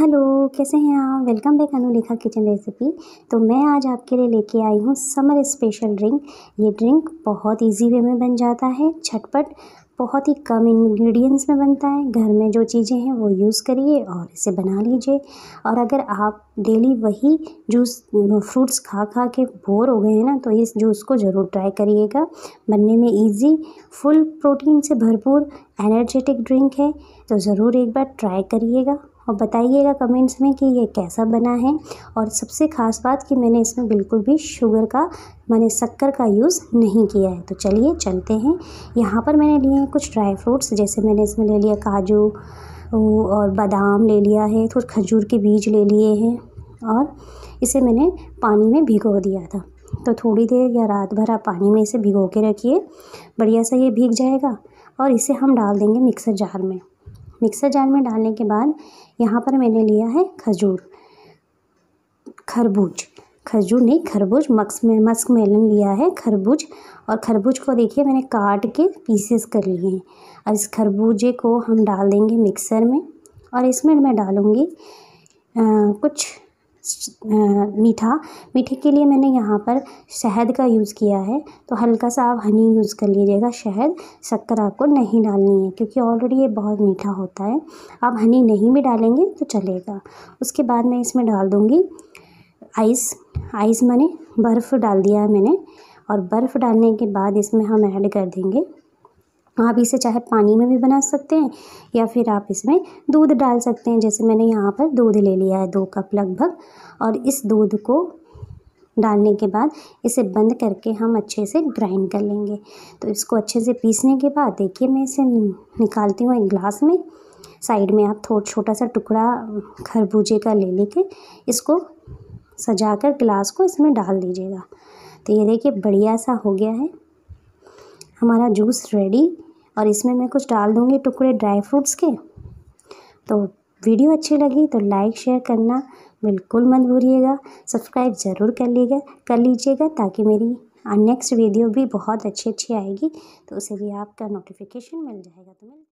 Hello, कैसे हैं आप? Welcome back Anulekha kitchen recipe. तो मैं आज आपके लिए लेके आई हूँ समर स्पेशल ड्रिंक। ये ड्रिंक बहुत इजी वे में बन जाता है, झटपट, बहुत ही कम इंग्रेडिएंट्स में बनता है। घर में जो चीज़ें हैं वो यूज़ करिए और इसे बना लीजिए। और अगर आप डेली वही जूस फ्रूट्स खा खा के बोर हो गए हैं ना, तो इस जूस को ज़रूर ट्राई करिएगा। बनने में ईजी, फुल प्रोटीन से भरपूर एनर्जेटिक ड्रिंक है। तो ज़रूर एक बार ट्राई करिएगा और बताइएगा कमेंट्स में कि ये कैसा बना है। और सबसे ख़ास बात कि मैंने इसमें बिल्कुल भी शक्कर का यूज़ नहीं किया है। तो चलिए चलते हैं। यहाँ पर मैंने लिए हैं कुछ ड्राई फ्रूट्स, जैसे मैंने इसमें ले लिया काजू और बादाम ले लिया है, थोड़े खजूर के बीज ले लिए हैं और इसे मैंने पानी में भिगो दिया था। तो थोड़ी देर या रात भर आप पानी में इसे भिगो के रखिए, बढ़िया सा ये भीग जाएगा। और इसे हम डाल देंगे मिक्सर जार में। मिक्सर जार में डालने के बाद यहाँ पर मैंने लिया है मस्क मेलन लिया है, खरबूज। और खरबूज को देखिए मैंने काट के पीसेस कर लिए हैं। और इस खरबूजे को हम डाल देंगे मिक्सर में। और इसमें मैं डालूँगी कुछ मीठे के लिए मैंने यहाँ पर शहद का यूज़ किया है। तो हल्का सा आप हनी यूज़ कर लीजिएगा, शक्कर आपको नहीं डालनी है क्योंकि ऑलरेडी ये बहुत मीठा होता है। आप हनी नहीं भी डालेंगे तो चलेगा। उसके बाद मैं इसमें डाल दूँगी आइस माने बर्फ़ डाल दिया है मैंने। और बर्फ़ डालने के बाद इसमें हम ऐड कर देंगे, आप इसे चाहे पानी में भी बना सकते हैं या फिर आप इसमें दूध डाल सकते हैं। जैसे मैंने यहाँ पर दूध ले लिया है 2 कप लगभग। और इस दूध को डालने के बाद इसे बंद करके हम अच्छे से ग्राइंड कर लेंगे। तो इसको अच्छे से पीसने के बाद देखिए मैं इसे निकालती हूँ एक ग्लास में। साइड में आप छोटा सा टुकड़ा खरबूजे का ले लेके इसको सजाकर ग्लास को इसमें डाल दीजिएगा। तो ये देखिए बढ़िया सा हो गया है हमारा जूस रेडी। और इसमें मैं कुछ डाल दूँगी टुकड़े ड्राई फ्रूट्स के। तो वीडियो अच्छी लगी तो लाइक शेयर करना बिल्कुल मत भूलिएगा, सब्सक्राइब ज़रूर कर लीजिएगा ताकि मेरी नेक्स्ट वीडियो भी बहुत अच्छी आएगी तो उसे भी आपका नोटिफिकेशन मिल जाएगा। तो